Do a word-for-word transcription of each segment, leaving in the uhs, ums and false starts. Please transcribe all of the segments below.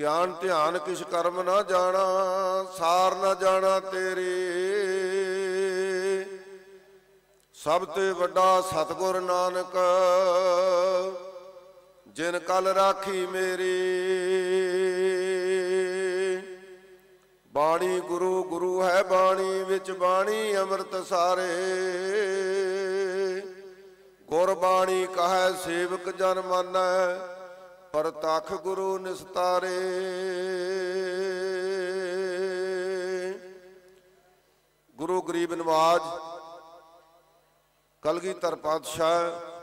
ज्ञान ध्यान किस कर्म ना जाना, सार ना जाना तेरे। सब ते वड्डा सतगुर नानक, जिन कल राखी मेरी। बाणी गुरु गुरु है बाणी, विच बाणी अमृत सारे। गुरबाणी कहे सेवक जन मानै, परतख गुरु निस्तारे। गुरु गरीब नवाज कलगीधर पातशाह,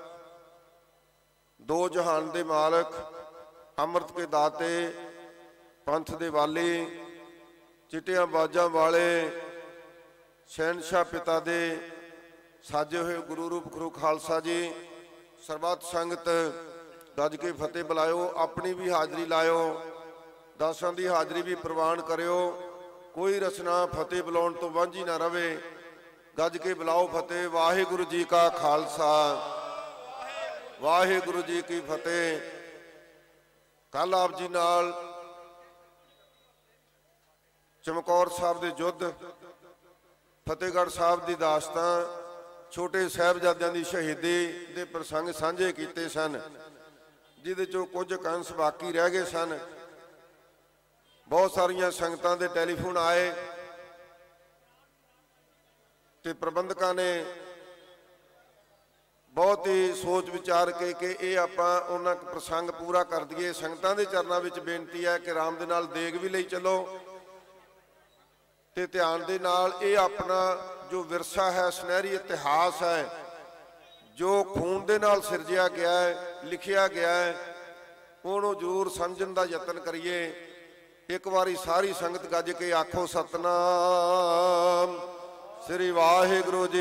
दो जहान दे मालक, अमृत के दाते, पंथ दे वाली, चिट्टियां बाजां वाले, शहनशाह पिता दे साजे हुए गुरु रूप गुरु खालसा जी। सरबत संगत गज के फतेह बुलायो, अपनी भी हाजरी लायो, दासां की हाजरी भी प्रवान करियो। कोई रचना फतेह बुलाउण तो वांझी ना रवे। गज के बुलाओ फतेह। वाहिगुरु जी का खालसा, वाहिगुरु जी की फतेह। कल आप जी नाल चमकौर साहब के युद्ध, फतेहगढ़ साहब की दास्तां, छोटे साहिबजादियां की शहीदी के प्रसंग साझे किए सन, जिहदे चों कुछ अंश बाकी रह गए सन। बहुत सारिया संगतां दे टैलीफोन आए ते प्रबंधकां ने बहुत ही सोच विचार के कि ये आपां उन्हां प्रसंग पूरा कर दईए। संगतां दे चरनां विच बेनती है कि राम दे नाल देग भी लई चलो ते ध्यान दे नाल ये अपना जो विरसा है, सुनहरी इतिहास है, जो खून दे नाल सिरजिया गया है, लिखिया गया है, उन्होंने जरूर समझण दा यतन करिए। एक बारी सारी संगत गज के आखो सतनाम श्री वाहिगुरु जी।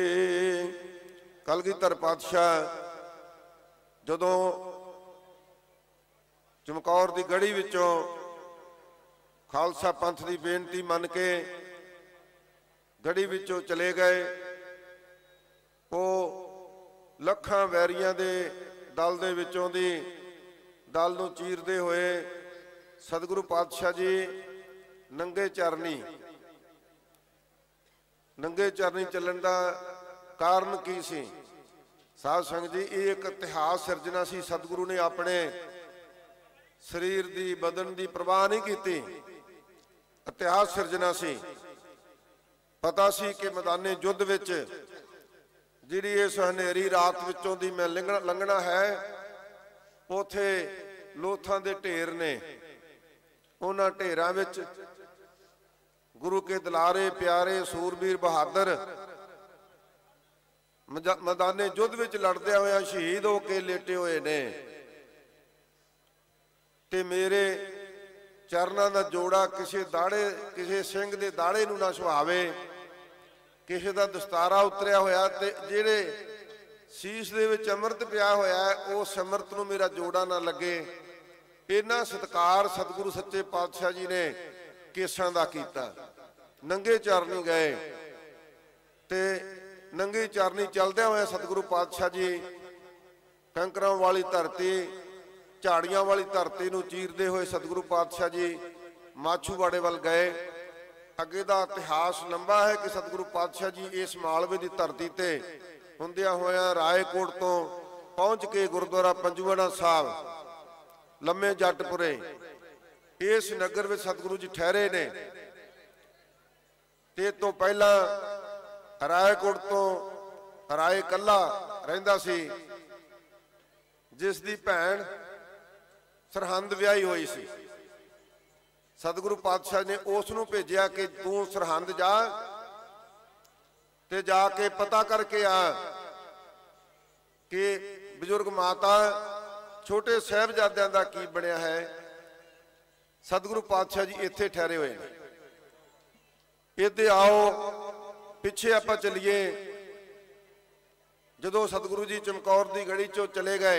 कलगीधर पातशाह जदों चमकौर की गढ़ी विचों खालसा पंथ की बेनती मन के गढ़ी विचों चले गए, वो लखां वैरियां दे दल दे विचों दी दल नूं चीरदे होए सतगुरु पातशाह जी नंगे चरनी नंगे चरनी चलण दा कारण की सी? साध संगत जी, ये एक इतिहास सिरजना सी। सतगुरु ने अपने शरीर की बदन की परवाह नहीं की, इतिहास सिरजना सी। पता सी कि मैदाने युद्ध विच जिहड़ी इस हनेरी रात विचों दी मैं लंघना लंघना है, उथे लोथां दे ढेर ने। उन्हां ढेरां विच गुरु के दुलारे प्यारे सूरबीर बहादुर मैदाने युद्ध विच लड़दे होए शहीद होके लेटे हुए ने। ते मेरे चरनां दा जोड़ा किसी दाड़े किसी सिंह दे दाड़े नूं ना सुहावे, किसी दा दस्तारा उतरिया होया ते जिहड़े शीश दे विच अमृत पिया होया है, उस अमृत नूं मेरा जोड़ा ना लगे। इन्ना सत्कार सतगुरु सच्चे पातशाह जी ने केसां दा कीता। नंगे चरनी गए ते नंगी चरनी चलदे होए सतगुरु पातशाह जी कंकरां वाली धरती, झाड़ियां वाली धरती नूं चीरदे होए सतगुरु पातशाह जी माछूवाड़े वल गए। अगे दा इतिहास लंबा है कि सतगुरु पातशाह जी इस मालवे की धरती ते हुंदियां होया रायकोट तो पहुंच के गुरुद्वारा पंजूआणा साहब लम्मे जटपुरे इस नगर में सतगुरु जी ठहरे ने। ते तो पहला रायकोट तो राय कला रहिंदा सी, जिस दी भैन सरहंद व्याही हुई सी। सतगुरु पातशाह ने उसनूं भेजिया कि तू सरहंद जा ते जाके पता करके आ कि बजुर्ग माता छोटे साहिबजादियां दा की बनिया है। सतगुरु पातशाह जी इत्थे ठहरे हुए हैं। इत्थे आओ पिछे आपां चलीए। जदों सतगुरु जी चमकौर की गढ़ी चों चले गए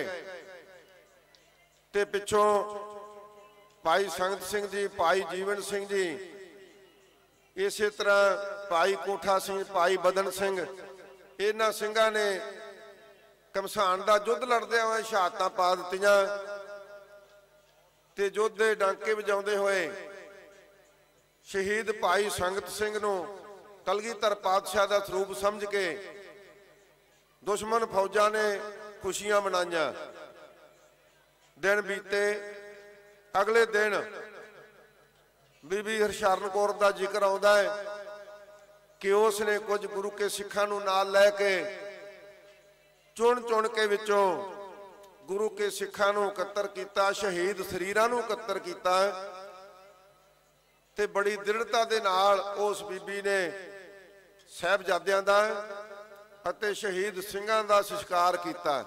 ते पिछों भाई संगत सिंह जी, भाई जीवन सिंह जी, इस तरह भाई कोठा सिंह, भाई बदन सिंह, इन्हां सिंघां ने घमसान का युद्ध लड़दे हुए शहादतां पा दित्तियां। ਤੇ ਯੋਧੇ ਡਾਂਕੇ ਵਜਾਉਂਦੇ ਹੋਏ शहीद भाई संगत सिंह नूं कलगीधर पातशाह का सरूप समझ के दुश्मन फौजा ने खुशियां मनाइयां। दिन बीते, अगले दिन बीबी हरशरण कौर का जिक्र आउंदा है कि उसने कुछ गुरु के सिखां नूं नाल लैके चुन चुन के विचों गुरु के सिखां नूं इकत्तर कीता, शहीद शरीरां नूं इकत्तर कीता ते बड़ी दृढ़ता दे नाल उस बीबी ने साहिबजादियां दा अते शहीद सिंघां दा संस्कार कीता।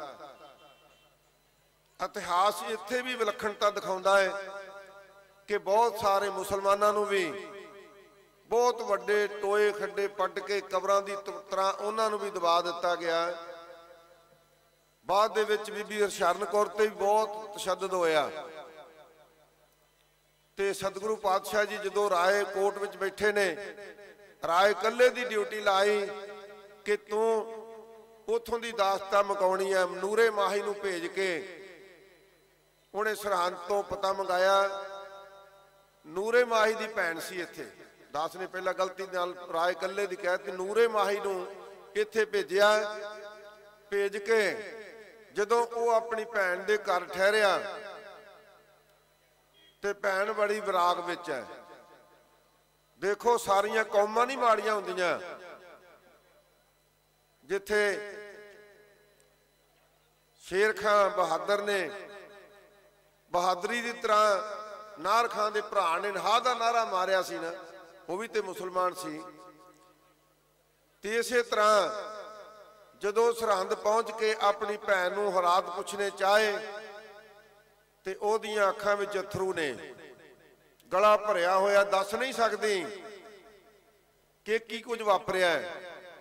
इतिहास इत्थे भी विलखणता दिखाउंदा है कि बहुत सारे मुसलमानां नूं भी बहुत वड्डे टोए खड्डे पट के कबरां दी तरह उन्हां नूं भी दबा दिता गया। बाद दे विच बीबी हरशरण कौर ते भी बहुत तशद्दद होया ते सतगुरु पातशाह जी जो राय कोर्ट में बैठे ने, राय कल्ले दी ड्यूटी लाई कि तू उथों दी दासता मकाउणी है। नूरे माही नूं भेज के उन्हें सरहंद तो पता मंगाया। नूरे माही दी भैन सी इत्थे, दास ने पहला गलती नाल राय कल्ले दी कहती, नूरे माही नूं इत्थे भेजिया। भेज के जदों वो अपनी भैन दे घर ठहरिया ते भैन बड़ी विराग विच है। देखो सारियां कौमां नहीं माड़ियां हुंदियां, जिथे शेर खां बहादुर ने बहादुरी की तरह नार खां दे भरा ने हा दा नारा मारिया सी ना, वो भी तो मुसलमान सी। ते इसे तरह जदों सरहंद पहुंच के अपनी भैन नूं हालात पुछने चाहे ते ओदियां अखां विच अथरू ने, गला भरिया होया, दस नहीं सकदी कि की कुछ वापरिया है।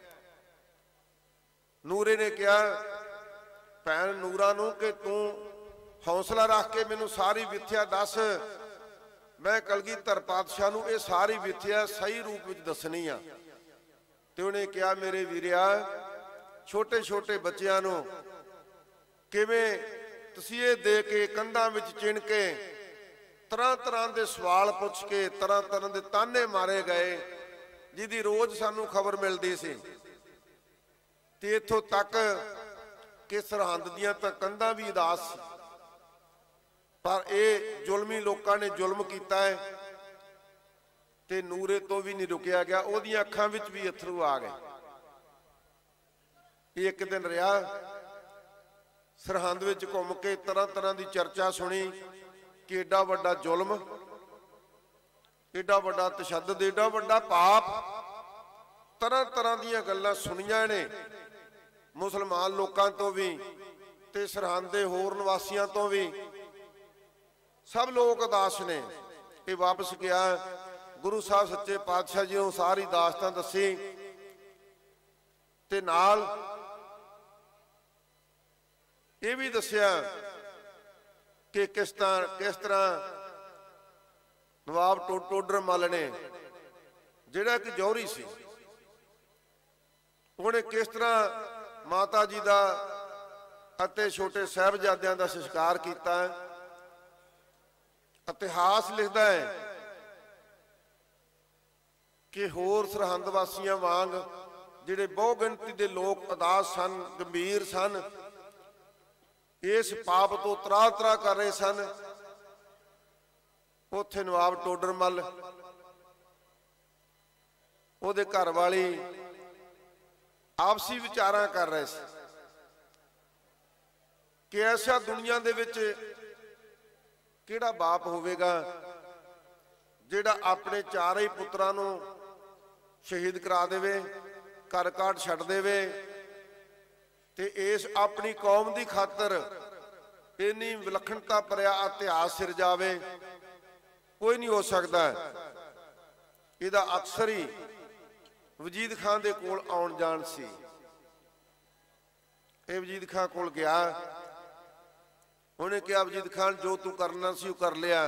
नूरे ने कहा भैन नूरा नूं कि तू हौसला रख के मैनू सारी विथ्या दस, मैं कलगीधर पातशाह नूं ये सारी विथ्या सही रूप विच दसनी आ। ते उन्हें कहा मेरे वीरिया, छोटे छोटे बच्चियां नूं किवें तसीहे दे के कंधां विच चिण के तरह तरह के सवाल पुछ के तरह तरह के ताने मारे गए, जिहदी रोज सानू खबर मिलती सी। ते इत्थों तक कि सरहंद दियां तां कंधां भी उदास सी, पर ये जुल्मी लोकां ने जुल्म कीता है ते नूरे तो भी नहीं रुकिया गया, ओहदियां अखां विच भी अथरू आ गए। एक दिन रहा सरहंद विच घूम के तरह तरह की चर्चा सुनी कि एडा वड्डा जुल्म, एडा वड्डा तशद्दद, एडा वड्डा पाप, तरह तरह दीयां गल्लां सुनियां ने मुसलमान लोकां तो भी ते सरहंद दे होर निवासियां तो भी। सब लोग उदास ने। ये वापस गया गुरु साहब सच्चे पातशाह जी नूं सारी दास्तां दसी ते नाल ये भी दसिया कि किस तरह किस तरह नवाब टो टोडर मल ने जिहड़ा कि जौहरी सी, उन्हें किस तरह माता जी का अते छोटे साहिबजादियां का संस्कार किया। इतिहास लिखता है कि होर सरहंद वासियां वांग जिहड़े बहु गिनती के लोग उदास सन, गंभीर सन, इस पाप तो त्रा त्रा कर रहे सन, उत्थे नवाब टोडर मल उहदे घर वाली आपसी विचारां कर रहे थे कि ऐसा दुनिया दे विच किहड़ा बाप होवेगा जिहड़ा अपने चारे ही पुत्रां नूं शहीद करा देवे, घर काट छड्ड देवे ते इस अपनी कौम की खातर इन्नी विलखणता भरिया इतिहास सिरजावे। कोई नहीं हो सकता। इहदा अक्सर ही वजीद खान दे कोल आउण जाण सी। ये वजीद खान कोल गया, उन्हें कहा वजीद खान जो तू करना सी कर लिया,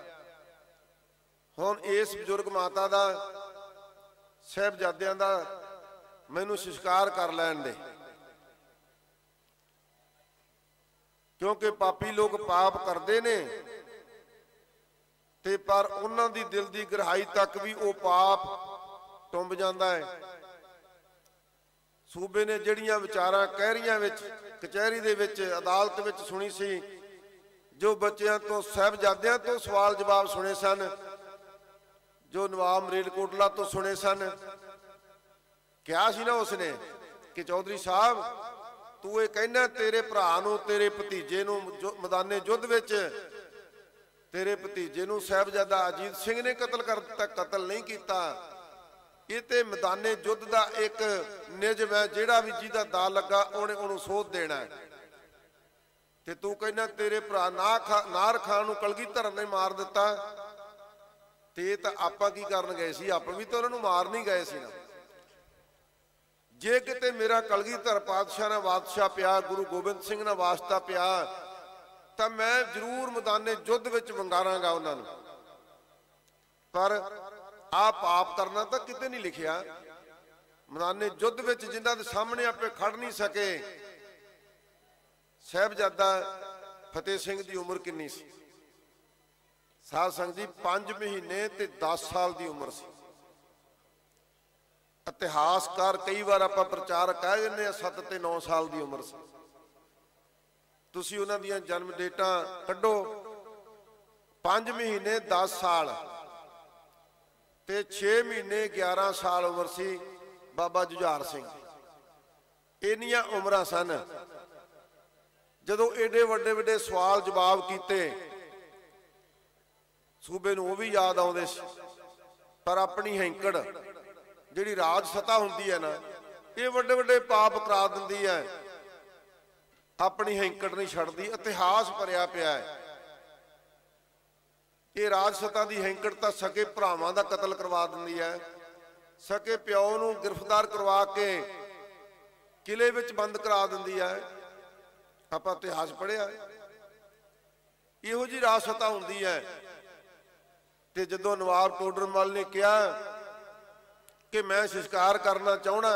हुण इस बजुर्ग माता दा साहिबजादियां दा मैनू संस्कार कर लैण दे, क्योंकि पापी लोग पाप करते ने ते पर उन्हां दी दिल दी गहराई तक भी वो पाप टुंब जांदा है। सूबे ने जिहड़ियां विचारां कहरियां विच कचहरी दे विच अदालत विच सुनी सी, जो बच्चियां तो साहिबजादियां तो सवाल जवाब सुने सन, जो नवाब मरेलकोटला तो सुने सन, क्या सी ना उसने कि चौधरी साहब तू ये कहना तेरे भरा नूं तेरे भतीजे नूं मैदाने युद्ध विच तेरे भतीजे नूं साहिबजादा अजीत सिंह ने कतल कर दिता, कतल नहीं किया। ये तो मैदाने युद्ध का एक निजम है, जिहड़ा भी जिहदा दा लगा उन्हें उन्होंने सोध देना है। ते तू कहना तेरे भरा ना खा नार खान नूं कलगीधर ने मार दिता, ते ये तां आपां की करन गए सी, आपां भी तो उन्होंने मार नहीं गए सी ना। जे किते मेरा कलगीधर पातशाह ना बादशाह पिया, गुरु गोबिंद सिंह ना वास्ता पिया, तो मैं जरूर मैदाने युद्ध विच वंगारांगा उन्होंने। पर आ पाप करना तो किते नहीं लिखिया। मैदाने युद्ध विच जिन्हां दे सामने आपे खड़ नहीं सके। साहिबजादा फतेह सिंह की उम्र किन्नी सी? साध संगत जी पांच महीने ते दस साल की उम्र सी। इतिहासकार कई बार आप प्रचार कह दें सत्त ते नौ साल की उम्र से। तुसी उन्हां दियां जन्म डेटा कड्डो, पांच महीने दस साल ते छे महीने ग्यारह साल उम्र सी बाबा जुझार सिंह। इन्नियां उम्रां सन जदों एडे वड्डे वड्डे सवाल जवाब किए, सूबे नूं भी याद आउंदे सी। पर अपनी हैंकड़ जिहड़ी राज सत्ता हुंदी है ना, ये वड्डे वड्डे पाप करा दिंदी है, अपनी हैंकड़ नहीं छड्डदी। इतिहास भरिया पिया है। ये राज सत्ता की हैंकड़ तां सके भरावां दा कतल करवा दिंदी है, सके प्यो नूं गिरफ्तार करवा के किले विच बंद करा दिंदी है। आपां इतिहास पढ़िया, इहो जी राज सत्ता हुंदी है। ते जदों नवाब टोडरमल ने कहा कि मैं संस्कार करना चाहना,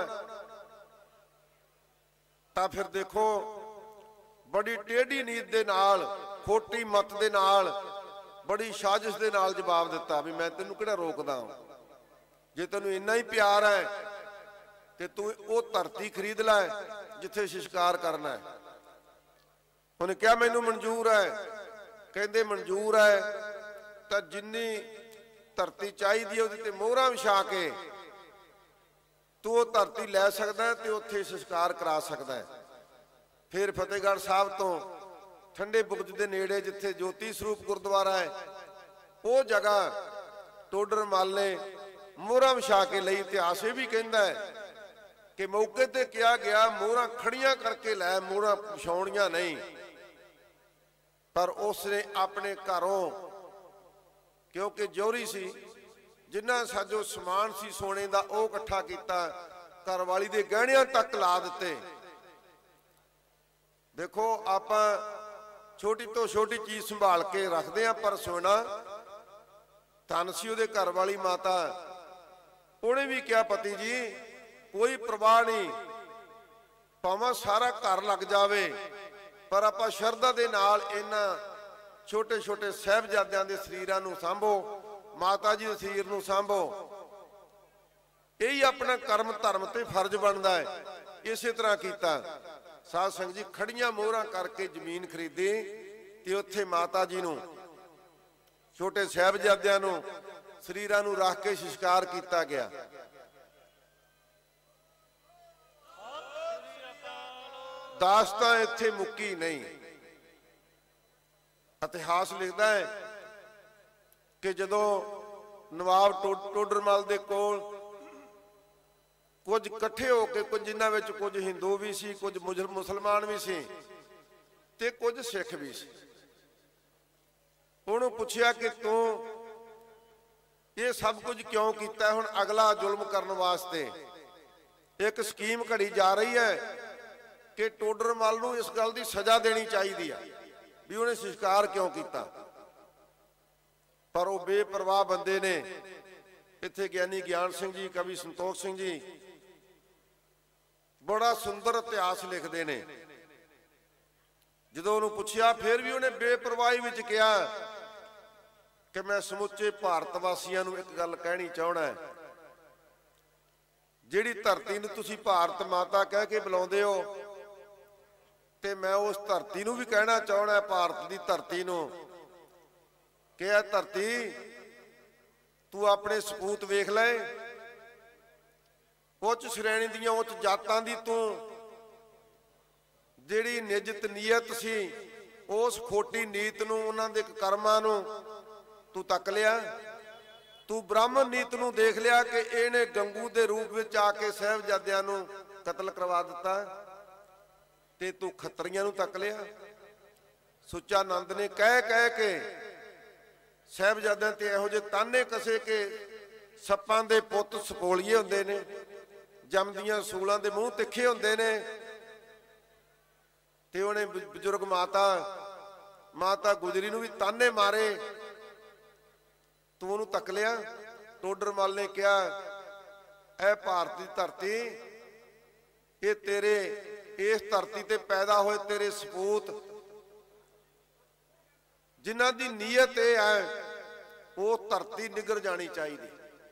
तो फिर देखो बड़ी टेढ़ी नीत दे नाल, खोटी मत दे नाल, बड़ी साजिश दे नाल जवाब दिता भी मैं तेनू किहड़ा रोकदा, जे तेनू इन्ना ही प्यार है तो तू वो धरती खरीद लै जिथे संस्कार करना है। उन्हें क्या मैनू मंजूर है? कहते मंजूर है तो जिन्नी धरती चाहिए उहदे ते मोहरां विछा के तू वो धरती लै सकदा है ते उत्थे संस्कार करा सकदा है। फिर फतेहगढ़ साहब तो ठंडे बुर्ज के नेड़े जिथे ज्योति स्वरूप गुरुद्वारा है, वो जगह टोडरमल ने मोहरां विछा के लई। इतिहास ये भी कहता है कि मौके ते किया गया मोहरां खड़ियां करके लै, मोहरां विछाउणियां नहीं। पर उसने अपने घरों, क्योंकि जोहरी सी, जिन्ना साजो समान सी सोने का वो इकट्ठा किया, घर वाली दे गहणियां तक ला दिते। देखो आप छोटी तो छोटी चीज संभाल के रखते हैं, पर सोना धन सी उहदे घर वाली माता, उन्हें भी कहा पति जी कोई परवाह नहीं, भावें सारा घर लग जाए, पर आप शरधा दे नाल इन्हां छोटे छोटे साहिबजादियां दे शरीरां नूं सांभो, माता जी के शरीर नूं सांभो। यही अपना कर्म धर्म ते फर्ज बनता है। इस तरह किया साध संगत जी, खड़ियां मोहरां करके जमीन खरीदी ते उत्थे माता जी नूं छोटे साहिबजादियां नूं शरीरां नूं रख के संस्कार किया गया। दास्तां इत्थे मुक्की नहीं। इतिहास लिखता है कि जदों नवाब टोडरमल दे कोल कुछ इकट्ठे होकर, कुछ जिन्हां विच कुछ हिंदू भी सी, कुछ मुसलमान भी सी ते कुछ सिख भी सी। उन्होंने पूछया कि तू ये सब कुछ क्यों किया? हुण अगला जुल्म करने वास्ते एक स्कीम घड़ी जा रही है कि टोडरमल नूं इस गल की सजा देनी चाहिए है भी उन्हें संस्कार क्यों किया। पर वो बेपरवाह बंदे ने, इत्थे ज्ञानी ज्ञान सिंह जी, कवि संतोख सिंह जी बड़ा सुंदर इतिहास लिखते हैं। जदों उन्होंने पूछया फिर भी उन्हें बेपरवाही विच कहा कि मैं समुचे भारत वासियों नूं एक गल कहनी चाहना है। जिहड़ी धरती नूं तुसीं भारत माता कह के बुलाउंदे हो, ते मैं उस धरती नूं भी कहना चाहना, भारत की धरती नूं कि यह धरती तू अपने सपूत वेख ले। उच्च श्रेणी दियां उच्च जातां दी तू जिहड़ी निजत नीयत सी, उस खोटी नीत नूं, उन्हां दे कर्मां नूं तू तक लिया। तू ब्राह्मण नीत नूं देख लिया कि इहने गंगू दे रूप विच आके साहिबजादियां नूं कतल करवा दिता, ते तू खत्तरियां नूं तक लिया। सुच्चा नंद ने कह कह के साहिबजादियां ते इहो जे ताने कसे के सप्पां दे पुੱਤ सपोलीए हुंदे ने, जमदियां सूलां दे मूँह तिखे हुंदे ने, ते उहने बजुर्ग माता माता गुजरी नूं भी ताने मारे, तू उहनूं तक लिया। टोडर मल ने कहा, ऐ भारत की धरती, ये तेरे इस धरती ते पैदा होए तेरे सपूत जिन्हां दी नीयत ये है, वो धरती निगर जानी चाहिए।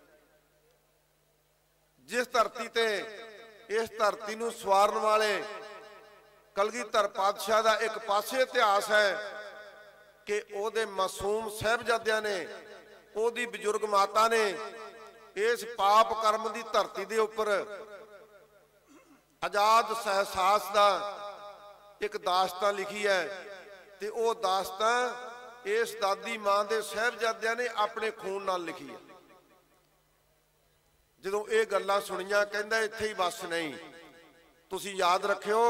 जिस धरती ते इस धरती नूं सवारन वाले कलगीधर पातशाह दा एक पासे इतिहास है कि ओदे मासूम साहिबजादियां ने, ओदी बजुर्ग माता ने इस पाप कर्म की धरती के उपर आजाद सहसास का एक दास्तान लिखी है, ते वो दास्तान इस दादी मां के साहिबजादियां ने अपने खून नाल लिखी है। जदों ये गल्लां सुनियां कहंदा इत्थे ही बस नहीं, तुसीं याद रखियो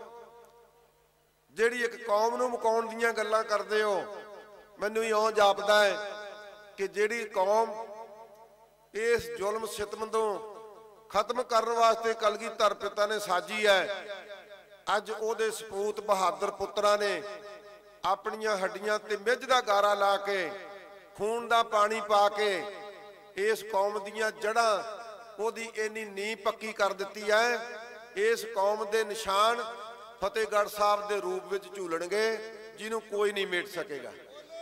जिहड़ी एक कौम नूं मुकाउण दीयां गल्लां करदे हो, मैनूं इउं जापदा है कि जिहड़ी कौम इस जुल्म सितम तो खत्म करने वास्ते कलगीधर पिता ने साजी है, अज उहदे सपूत बहादुर पुत्रा ने अपनियां हड्डियां ते मिझ दा गारा ला के खून दा पानी पा के इस कौम दीयां जड़ां उहदी इन्नी नींह पक्की कर दित्ती है। इस कौम दे निशान फतेहगढ़ साहब दे रूप विच झूलणगे, जिन्हों कोई नहीं मेट सकेगा।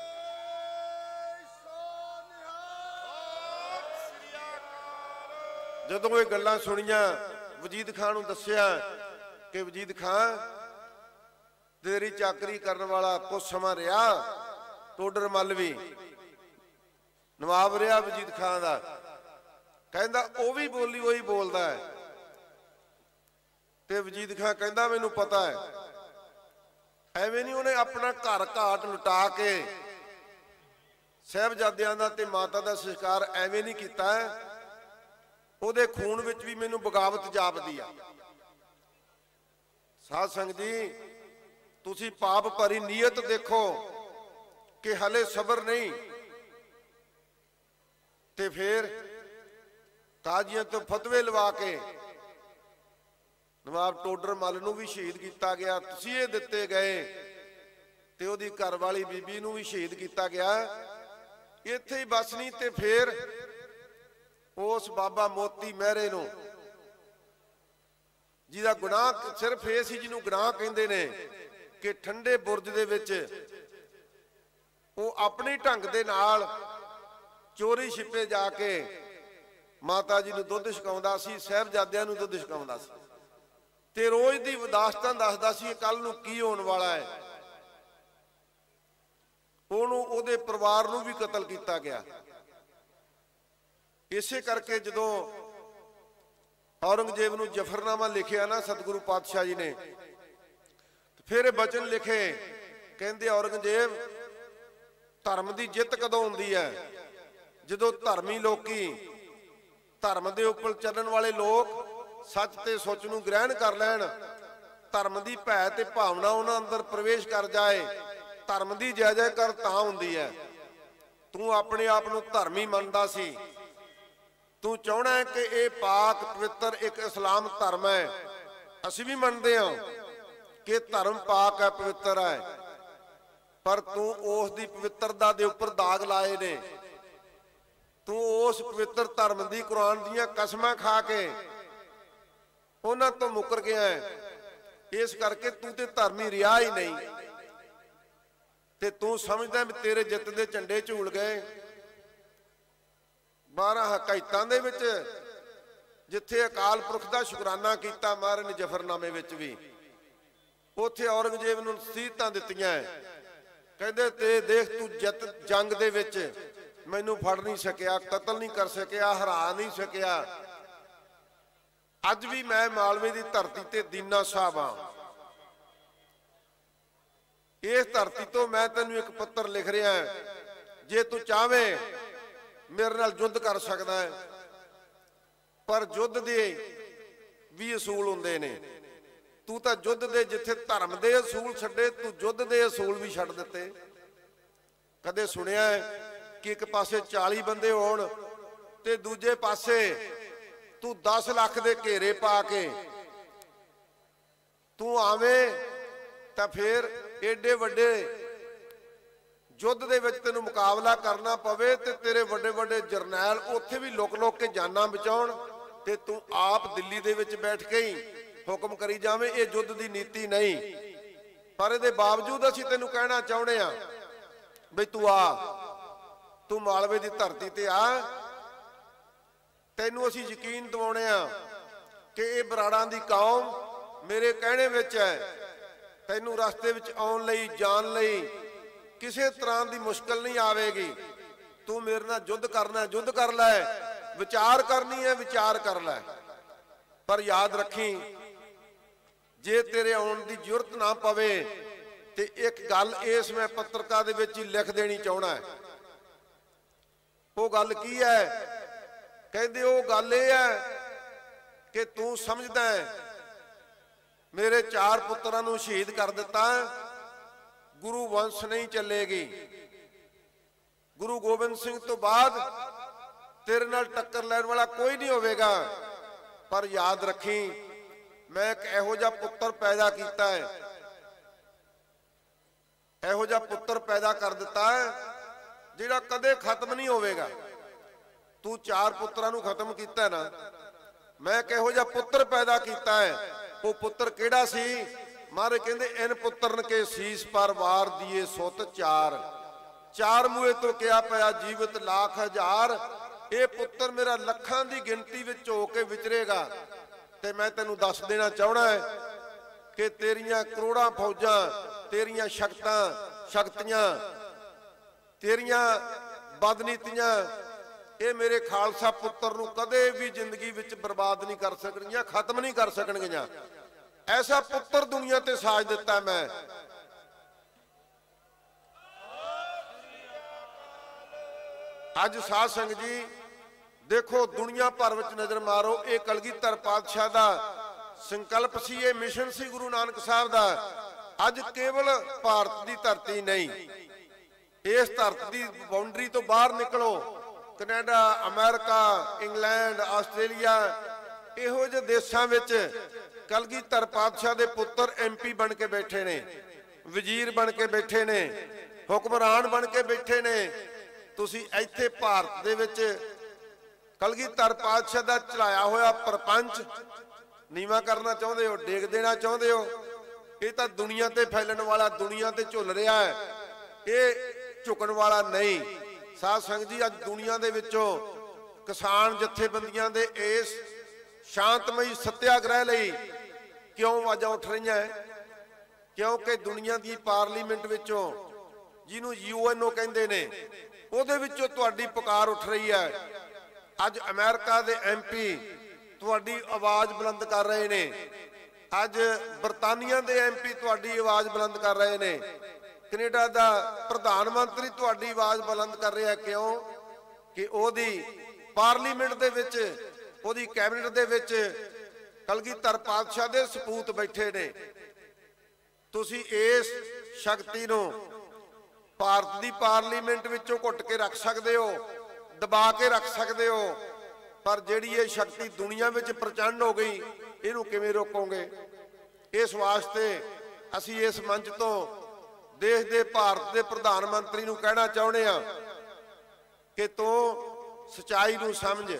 जदों ये गल्लां सुनियां वजीद खान नूं दस्सिया कि वजीद खान तेरी चाकरी करने वाला कुछ समा रहा, टोडर मल भी नवाब रहा वजीद खान का, कहंदा ओ भी बोली वही बोलदा है। ते वजीद खान कहंदा मैनूं पता है, एवें नहीं उन्हें अपना घर घाट लुटा के साहिबजादियां दा ते माता दा संस्कार एवें नहीं कीता है, ਉਹਦੇ खून विच भी मैनू बगावत जापदी आ। साध संगत जी तुसी पाप भरी नीयत देखो कि हले सबर नहीं, ते फिर काजियां तो फतवे लवा के नवाब टोडर मल नूं भी शहीद किया गया, तसीहे दिते गए, ते ओहदी घरवाली बीबी नूं भी शहीद किया गया। इत्थे ही बस नहीं, ते फिर उस बाबा मोती महरे नूं जिहदा गुनाह सिर्फ ये सी, जिन्हों गुनाह कहंदे ने कि ठंडे बुरज दे विच वो अपने ढंग दे नाल चोरी छिपे जाके माता जी नूं दुध छकाउंदा सी, साहिबजादियां नूं दुध छकाउंदा सी, ते रोज दी दास्तान दसदा सी कल नूं की होण वाला है। ਉਹਨੂੰ ਉਹਦੇ परिवार नूं भी कतल किया गया। इसे करके जदों औरंगजेब नूं जफरनामा लिखिया ना सतगुरु पातशाह जी ने, फिर बचन लिखे, कहंदे औरंगजेब धर्म की जित कदों हुंदी है, जदों धर्मी लोकी धर्म के उपर चलण वाले लोग सच ते सोच नूं ग्रहण कर लैण, धर्म की भै ते भावना उन्हां अंदर प्रवेश कर जाए, धर्म की जय जयकार तां हुंदी है। तू अपने आप नूं धर्मी मनदा सी, तू चाहना है कि यह पाक पवित्र एक इस्लाम धर्म है, असीं भी मनते हैं कि धर्म पाक है, पवित्र है, पर तू उस दी पवित्रता दे उपर दाग लाए ने, तू उस पवित्र धर्म की कुरान दीयां कसमां खा के उन्हां तो मुकर गया है। इस करके तू ते धर्मी रिहा ही नहीं, ते तू समझदा भी तेरे जित दे झंडे झूल गए। बारह हकायतां दे विच जिथे अकाल पुरख का शुकराना किया महाराज ने जफरनामे विच भी, उत्थे औरंगजेब नूं नसीहतां दित्तियां। कहंदे ते देख तू जित जंग दे विच मैनू फड़ नहीं सकिया, कतल नहीं कर सकिया, हरा नहीं सकिया। अज भी मैं मालवे की धरती ते दीना साहब हाँ। इस धरती तो मैं तेनू एक पत्र लिख रहा है, जे तू चाहे मेरे नाल युद्ध कर सकदा है, पर युद्ध दे भी असूल हुंदे ने। तू तां युद्ध दे जिथे धर्म दे असूल छड्डे, तू युद्ध दे असूल भी छड्ड दित्ते। कदे सुनिया है कि एक पासे चाली बंदे होण ते दूजे पासे तू दस लाख दे घेरे पा के तू आवे तां फिर एडे वड्डे युद्ध दे विच तैनूं मुकाबला करना पवे ते तेरे वड्डे वड्डे जरनैल उत्थे भी लुक लुक के जानां बचाउण ते तू आप दिल्ली दे विच बैठ के ही हुक्म करी जावे। ये युद्ध दी नीति नहीं। पर इहदे बावजूद असीं तैनूं कहना चाहुंदे आ बई तू आ, तू मालवे की धरती ते आ। तैनूं असीं यकीन दिवाउणे आ कि ये बराड़ां दी कौम मेरे कहने विच है। तैनूं रस्ते विच आउण लई जाण लई किसी तरह की मुश्किल नहीं आवेगी। तू मेरे नाल युद्ध करना, युद्ध कर लै। विचार करनी है, विचार कर लै। पर याद रखी, जे तेरे आउण की जरूरत ना पवे ते एक गल इस मैं पत्रकार दे विच ही लिख देनी चाहना है। वो गल की है? कहते वो गल ये है कि तू समझदा है मेरे चार पुत्रां नूं शहीद कर दिता, गुरु वंश नहीं चलेगी। गुरु गोबिंद सिंह तो बाद तेरे नाल टक्कर लैण वाला कोई नहीं होवेगा। पर याद रखी, मैं एक इहो जिहा पुत्र पैदा किया है, इहो जिहा पुत्र पैदा कर दिता है जिहड़ा कदे खत्म नहीं होवेगा। तू चार पुत्रां नूं खत्म किया ना, मैं एक इहो जिहा पुत्र पैदा किया है। वो पुत्र किहड़ा सी? मारे कहंदे इन पुत्रन के शीश पर वार दिए सुत चार, चार मुए तो क्या पाया जीवित लाख हजार। ये पुत्र मेरा लखां दी गिनती विच हो के विचरेगा। ते मैं तैनूं दस देना चाहना है कि तेरियां करोड़ां फौजां, तेरियां शक्तां शक्तियां, तेरियां बदनीतियां, ये मेरे खालसा पुत्र नूं कदे भी जिंदगी विच बर्बाद नहीं कर सकणगीਆਂ, खत्म नहीं कर सकणगीਆਂ। ऐसा पुत्र दुनिया ते साज दिता मैं। अज साध संगत जी देखो, दुनिया भर विच नजर मारो, ये कलगीधर पातशाह दा संकल्प सी, ये मिशन सी गुरु नानक साहब दा। अज केवल भारत की धरती नहीं, इस धरती की बाउंड्री तो बाहर निकलो, कनाडा, अमेरिका, इंग्लैंड, आस्ट्रेलिया, इहो जे देशों विच कलगीधर पातशाह दे पुत्र एम पी बन के बैठे ने, वजीर बन के बैठे ने, हुक्मरान बन के बैठे ने। तुसी इत्थे भारत दे विच कलगीधर पातशाह दा चलाया होया प्रपंच नीवा करना चाहते हो, डेग देना चाहते हो। ये तो दुनिया ते फैलण वाला, दुनिया ते झुल रहा है, ये झुकण वाला नहीं। साध संगत जी, अज दुनिया दे विचों किसान जथेबंदियां दे इस शांतमई सत्याग्रह लई क्यों आवाज़ां उठ रही हैं? क्योंकि दुनिया की पार्लीमेंट विचों जिन्हों यू एन ओ कहते हैं, उहदे विचों तुहाडी पुकार उठ रही है। अज अमेरिका के एम पी तुहाडी आवाज़ बुलंद कर रहे हैं, अज बरतानिया के एम पी तुहाडी आवाज़ बुलंद कर रहे हैं, कनेडा का प्रधानमंत्री तुहाडी आवाज़ बुलंद कर रहा है। क्यों कि ओदी पार्लीमेंट दे विच, ओदी कैबिनेट दे विच कलगीधर पातशाह दे सपूत बैठे ने। तुसी इस शक्ति नूं भारत की पार्लीमेंट विचों घुट के रख सकते हो, दबा के रख सकते हो, पर जिहड़ी ये शक्ति दुनिया विच प्रचंड हो गई, इहनूं किवें रोकोगे? इस वास्ते असीं इस मंच तो देश के भारत के प्रधानमंत्री नूं कहना चाहुंदे हां कि तू सच्चाई नूं समझ,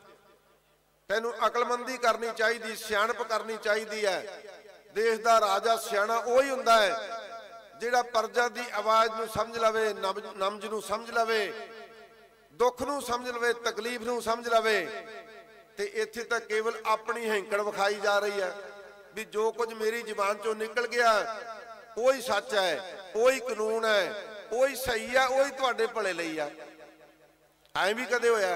तैनूं अकलमंदी करनी चाहिए, सियाणप करनी चाहिए है। देश का राजा सियाणा वही हुंदा है जिहड़ा प्रजा की आवाज़ नूं समझ लवे, नब्ज नूं समझ लवे, दुख नूं समझ लवे, तकलीफ नूं समझ लवे। ते इत्थे तां केवल अपनी हैंकड़ विखाई जा रही है भी जो कुछ मेरी जुबान चों निकल गया वही सच है, वही कानून है, वही सही है, वही तुहाडे भले लई है। ऐ भी कदे होया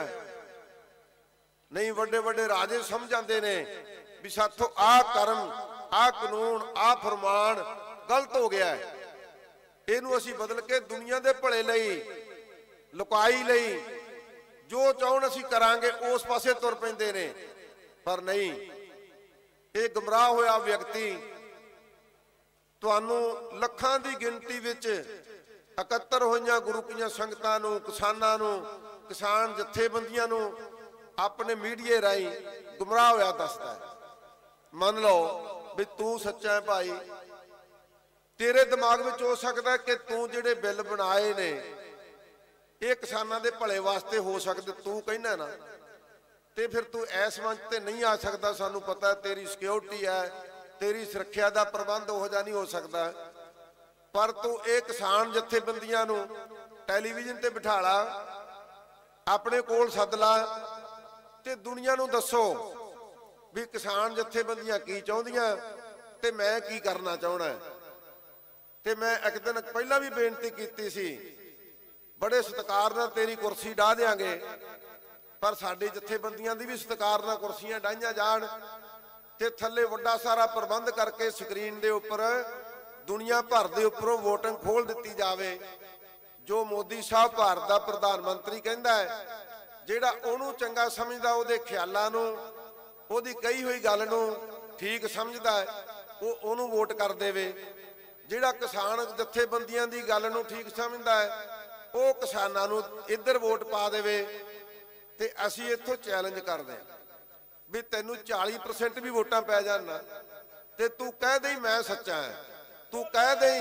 नहीं? वड्डे वड्डे राजे समझाते ने भी साथों आ कर्म, आ कानून, आ फरमान गलत हो गया है, इनू असी बदल के दुनिया के भले लई, लुकाई लई जो चाहण असी करांगे उस पासे तुर पैंदे ने। पर नहीं, ये गुमराह होया व्यक्ति तुहानू लखां दी गिनती विच इकहत्तर होईयां गुरु की संगतां नू, किसानां नू, किसान जथेबंदियां नू अपने मीडिया राही गुमराह होया दसदा है। मन लो भी तू सच्चा है भाई, तेरे दिमाग में हो सकता है कि तू जिहड़े बिल बनाए ने ये किसानां दे भले वास्ते हो सकते, तू कहना ना, ते फिर तू इस मंच ते नहीं आ सकता। सानू पता है तेरी सिक्योरिटी है, तेरी सुरक्षा का प्रबंध उहो जिहा नहीं हो सकता, पर तू ये किसान जथेबंदियां नू टैलीविजन ते बिठा ला, अपने कोल सद ला ते दुनिया नू दसो भी किसान जथेबंदियां की चाहुंदियां ते मैं की करना चाहना है। ते मैं एक दिन पहला भी बेनती की सी, बड़े सत्कार नाल तेरी कुर्सी डाह देंगे, पर साडी जथेबंदियां दी भी सत्कार नाल कुर्सियां डाहियां जाण ते थल्ले वड्डा सारा प्रबंध करके स्क्रीन दे उपर दुनिया भर दे उपरों वोटिंग खोल दित्ती जावे। जो मोदी साहब भारत दा प्रधानमंत्री कहंदा है, जिहड़ा ओनू चंगा समझदा, उहदे ख्यालां नूं, उहदी कही हुई गल नूं ठीक समझदा है, वो ओनू वोट कर देवे। जिहड़ा किसान जथेबंदियां दी गल नूं ठीक समझदा है, वो किसानां नूं इधर वोट पा देवे। ते असीं इत्थों चैलेंज करदे हां भी तैनूं चालीस परसेंट भी वोटां पै जाण ना ते तू कह दई मैं सच्चा है, तू कह दई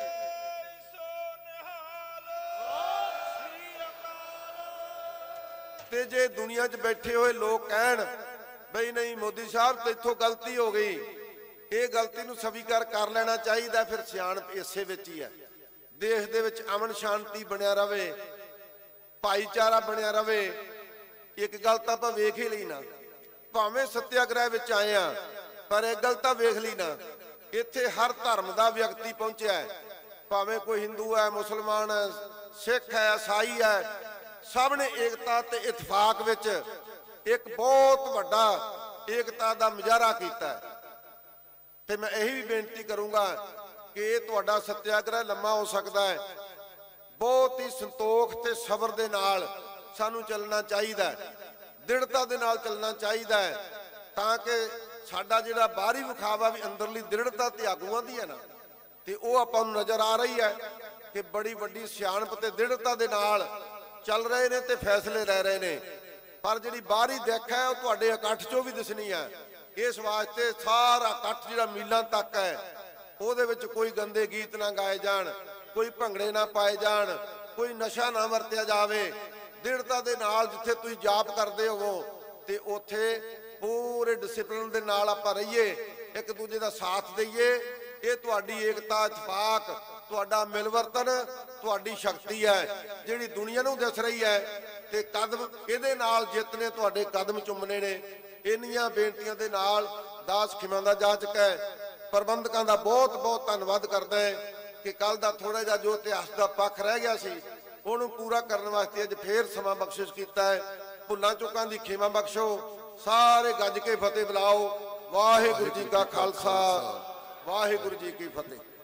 ते जे दुनिया च बैठे हुए लोग कहण बई नहीं मोदी साहब तैथों गलती हो गई, ये गलती नूं स्वीकार कर लेना चाहिए, फिर सियाणप इसे विच ही है। देश दे विच अमन शांति बनिया रवे, भाईचारा बनिया रवे। एक गल तां आपां वेख ही ली ना, भावें सत्याग्रह विच आए आ, पर एक गल तां वेख ली ना, इत्थे हर धर्म दा व्यक्ति पहुंचिया है, भावें कोई हिंदू है, मुसलमान है, सिख है, ईसाई है, सब ने एकता ते इतफाक विच एक बहुत वड्डा एकता दा मुजाहरा कीता है। ते मैं यही भी बेनती करूंगा कि ये तुहाडा सत्याग्रह लम्मा हो सकता है, बहुत ही संतोख ते सबर दे नाल सानू चलना चाहिए, दृढ़ता दे नाल चलना चाहिए, ताकि साडा जिहड़ा बाहरी विखावा भी अंदरली दृढ़ता ते आगूआं दी है ना, ते वो आपां नूं नज़र आ रही है कि बड़ी वड्डी सियाणप ते दृढ़ता दे नाल चल रहे ने ते फैसले लै रहे ने। पर जिहड़ी बाहरी दिख है वो तुहाडे इकट्ठ चों भी दिसनी है। इस वास्ते सारा इकट्ठ जिहड़ा मीलां तक है ਉਹਦੇ ਵਿੱਚ कोई गंदे गीत ना गाए जाण, कोई भंगड़े ना पाए जाण, कोई नशा ना वरतिया जावे। दृढ़ता दे नाल जिथे तुसीं जाप करदे होवो ते उत्थे पूरे डिसिपलिन दे नाल आपां रहीए, एक दूजे दा साथ दईए। ये तुहाडी एकता, इतफाक, तुहाडा मिलवर्तन, तुहाडी शक्ति है जिहड़ी दुनिया नूं दिस रही है। ते कदम इहदे नाल जितने तुहाडे कदम चुमने ने। इन्नियां बेनतियां दे नाल दास खिमांदा जा चुका है। प्रबंधकों का बहुत बहुत धन्यवाद करता है कि कल का थोड़ा जिहा जो इतिहास का पक्ष रह गया सी उन्होंने पूरा करने वास्ते अज फिर समा बख्शिश किया है। भुलां चुकां दी खेमा बख्शो, सारे गज के फतेह बुलाओ। वाहिगुरू जी का खालसा, वाहिगुरू जी की फतेह।